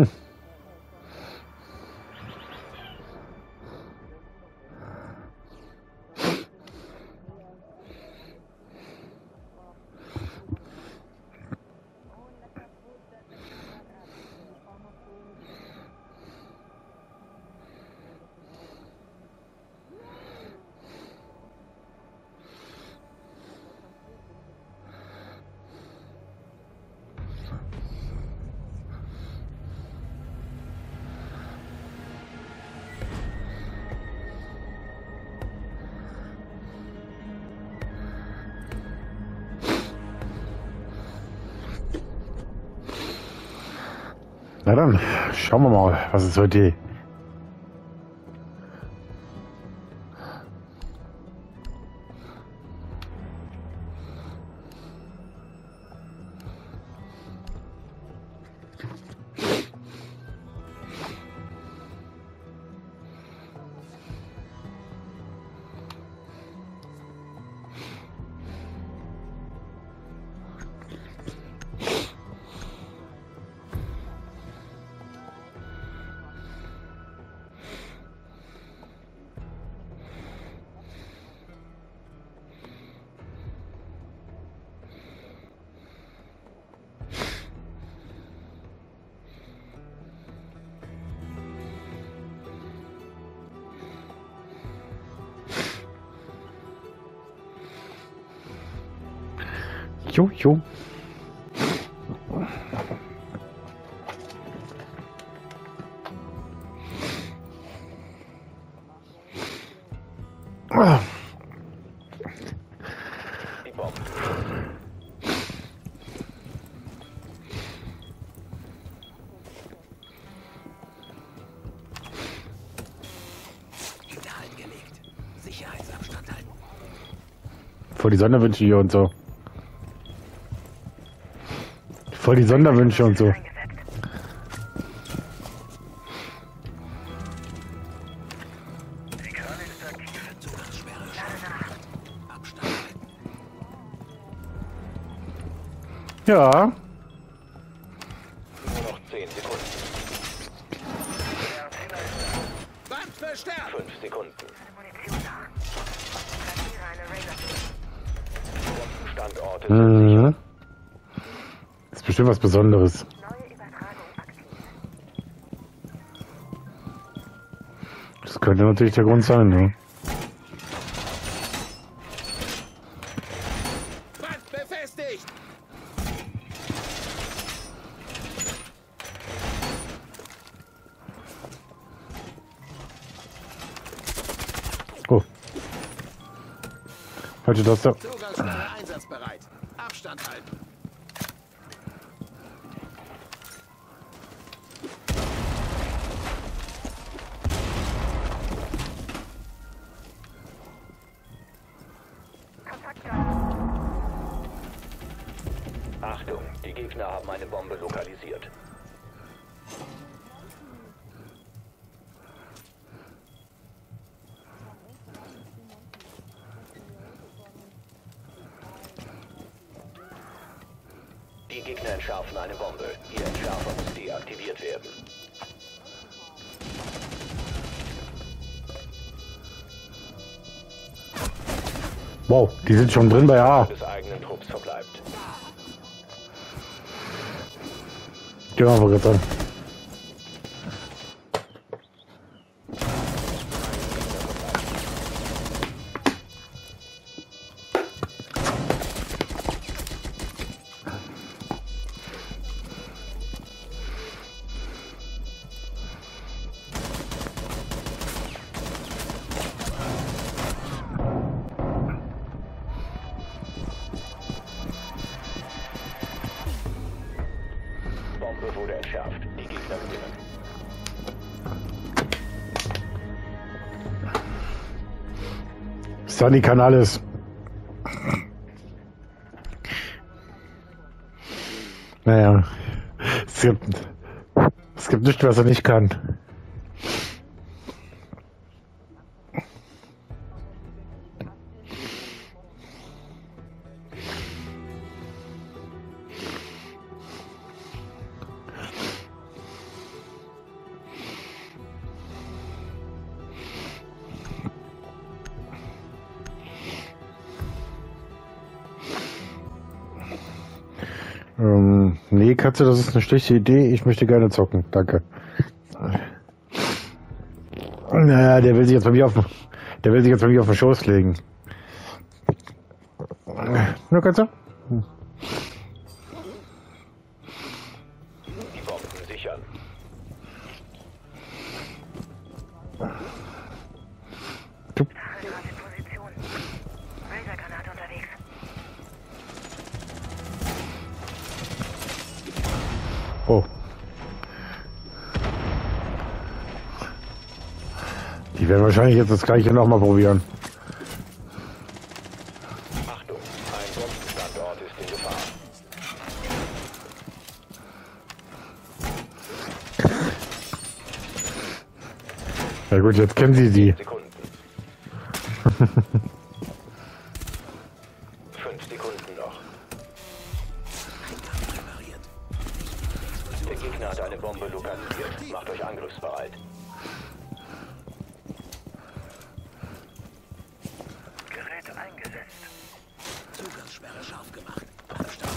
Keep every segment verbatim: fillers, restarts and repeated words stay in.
Na dann, schauen wir mal, was ist heute. Jo, jo. Ah. Hinterhalt gelegt. Sicherheitsabstand halten. Vor die Sonderwünsche hier und so. Voll die Sonderwünsche und so. Ja. Nur noch zehn Sekunden. Band verstärkt. fünf Sekunden. Standorte sind sicher. Mhm. Ist bestimmt was Besonderes. Das könnte natürlich der Grund sein, ne? Band befestigt. Oh. Falsche Taste. Zugangsware einsatzbereit. Abstand halten. Achtung, die Gegner haben eine Bombe lokalisiert. Die Gegner entschärfen eine Bombe. Ihr Entschärfer muss deaktiviert werden. Wow, die sind schon drin bei A. Des eigenen Trupps verbleibt. Genau, wollte gerade sagen. Bombe wurde entschärft. Die Gegner gewinnen. Sunny kann alles. Naja, es gibt, es gibt nichts, was er nicht kann. Ähm, nee, Katze, das ist eine schlechte Idee. Ich möchte gerne zocken. Danke. Naja, der will sich jetzt bei mir auf, der will sich jetzt bei mir auf den Schoß legen. Nur Katze? Die Bomben sichern. Du. Position. Lasergranate unterwegs. Oh. Die werden wahrscheinlich jetzt das gleiche nochmal probieren. Achtung, ein Bombenstandort ist in Gefahr. Ja gut, jetzt kennen sie die. Sekunden. Fünf Sekunden noch. Der Gegner hat eine Bombe lokalisiert. Macht euch angriffsbereit. Gerät eingesetzt. Zugangssperre scharf gemacht. Verstanden.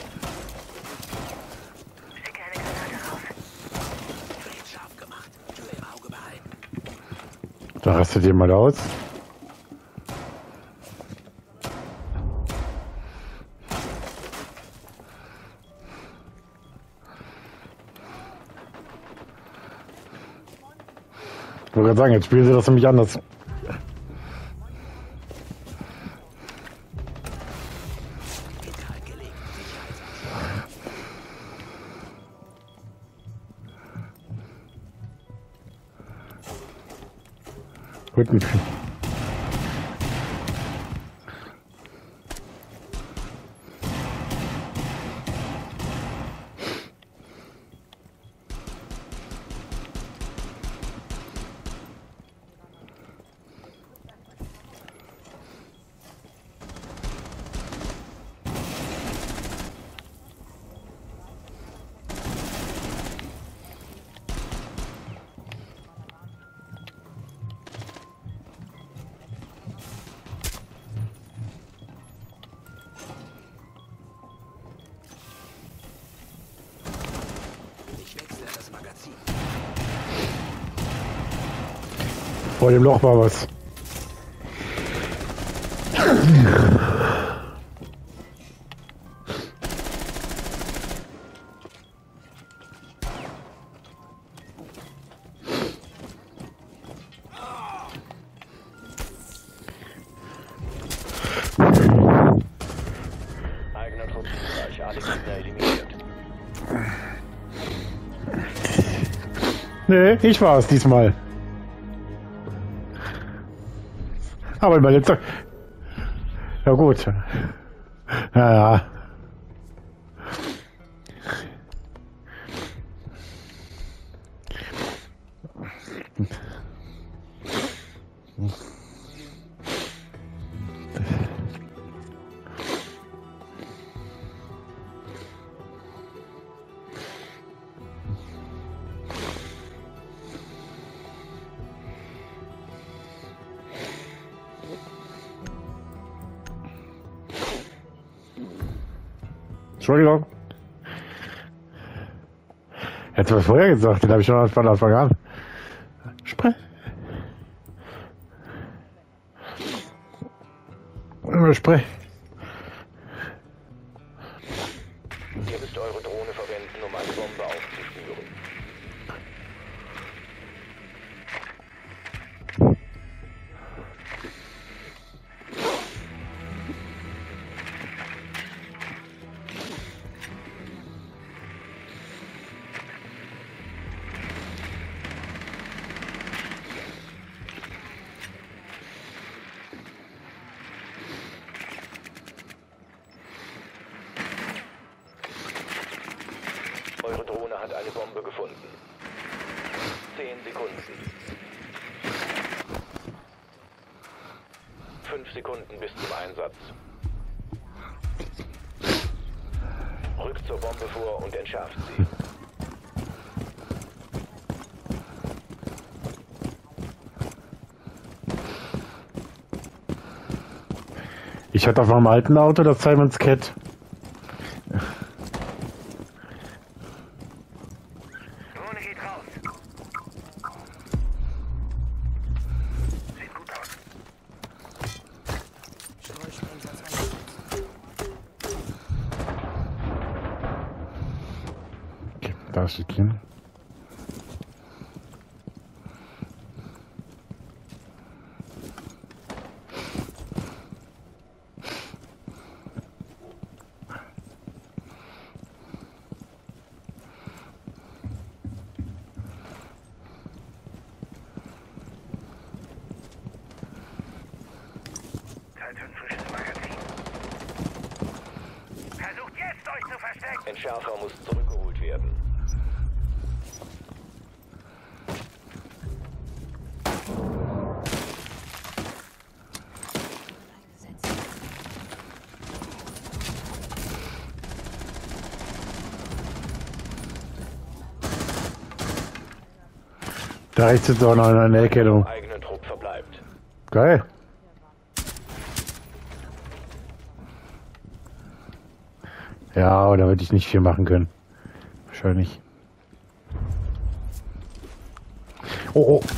Schicke eine Granate raus. Gerät scharf gemacht. Tür im Auge behalten. Da rastet ihr mal aus. Ich wollte gerade sagen, jetzt spielen sie das nämlich anders. Vital gelegt. Guten. Ich wechsle das Magazin. Vor dem Loch war was. Eigener Truppenbereich, alle Gegner eliminiert. Nee, ich war es diesmal. Aber bei letzter. Ja gut. Ja, ja. Entschuldigung. Hättest du was vorher gesagt, den habe ich schon von Anfang an. Sprech. Sprech. Ihr müsst eure Drohne verwenden, um eine Bombe aufzuspüren. Eure Drohne hat eine Bombe gefunden. Zehn Sekunden. Fünf Sekunden bis zum Einsatz. Rückt zur Bombe vor und entschärft sie. Ich hatte auf meinem alten Auto das Simon's Cat. Da steht Kim. Zeit für ein frisches Magazin. Versucht jetzt, euch zu verstecken! Entschärfer muss zurückgeholt werden. Da rechts sitzt auch noch einer in der Ecke, du. Eigenen Trupp verbleibt. Geil. Ja, aber da würde ich nicht viel machen können. Wahrscheinlich. Oh, oh.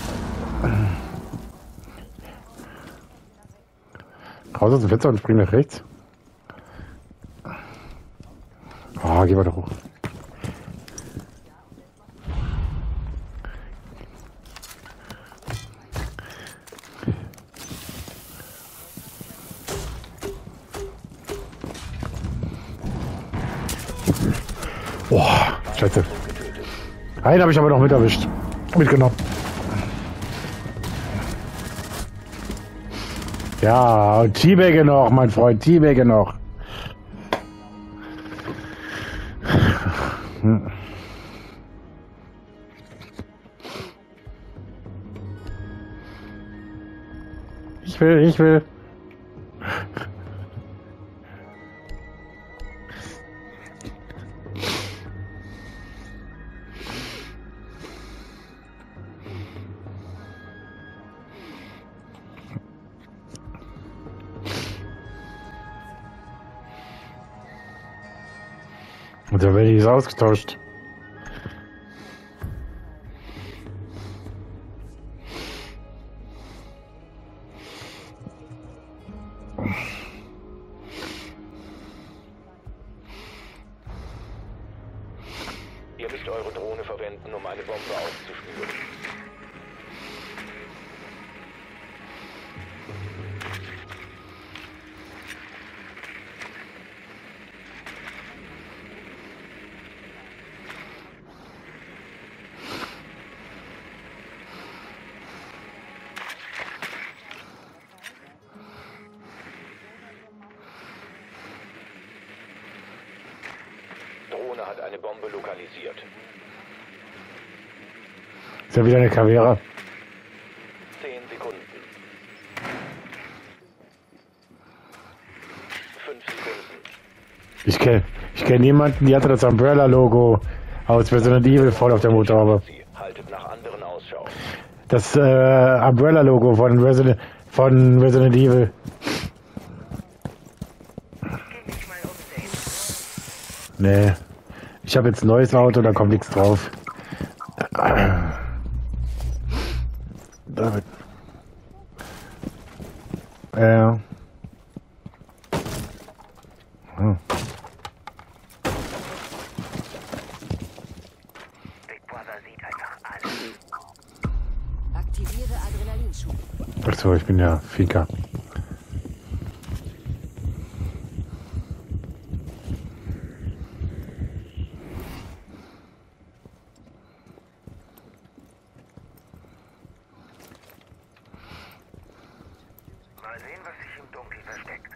Raus aus dem Fenster und spring nach rechts. Ah, geh mal doch hoch. Boah, scheiße. Einen habe ich aber noch mit erwischt. Mitgenommen. Ja, und Teabagge noch, mein Freund, Teabagge noch. Hm. Ich will, ich will. Und da werde ich es ausgetauscht. Ihr müsst eure Drohne verwenden, um eine Bombe auszuspüren. Drohne hat eine Bombe lokalisiert. Ist ja wieder eine Kavera. Zehn Sekunden. Fünf Sekunden. Ich kenne ich kenn jemanden, die hatte das Umbrella-Logo aus Resident Evil voll auf der Motorhaube. Sie haltet nach anderen Ausschau. Das äh, Umbrella-Logo von Resident, von Resident Evil. Geh mich mal umsehen. Nee. Ich habe jetzt ein neues Auto, da kommt nichts drauf. David. Ja. Hm. Big Brother sieht einfach alles. Aktiviere Adrenalinschub. Achso, ich bin ja Fika. Mal sehen, was sich im Dunkeln versteckt.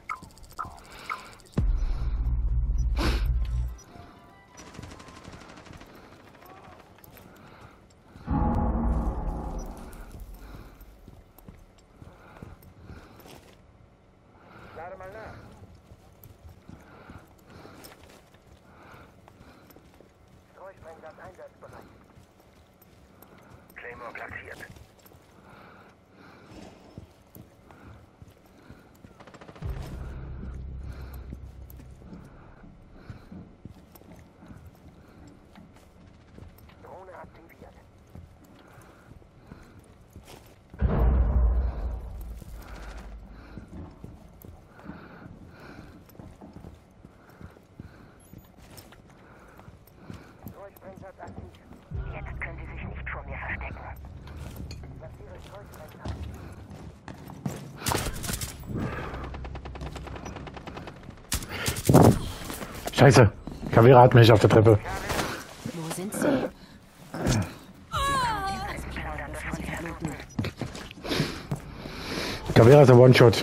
Lade mal nach. Streusprengsatz einsatzbereit. Claymore platziert. Drohne aktiviert. Streusprengsatz aktiviert. Scheiße. Kavera hat mich auf der Treppe. Wo sind sie? Kavera ist ein One-Shot.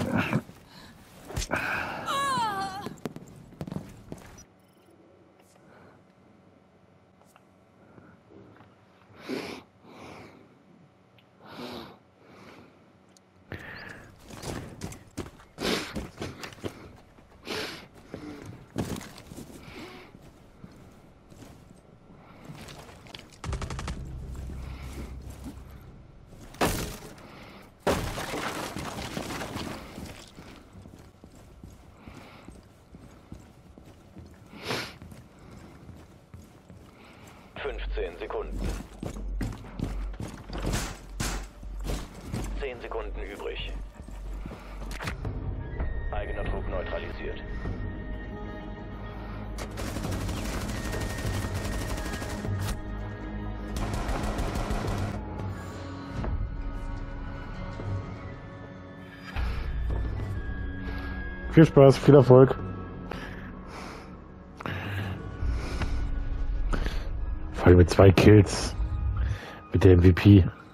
fünfzehn Sekunden. zehn Sekunden übrig. Eigener Trupp neutralisiert. Viel Spaß, viel Erfolg. Vor allem mit zwei Kills. Mit der M V P.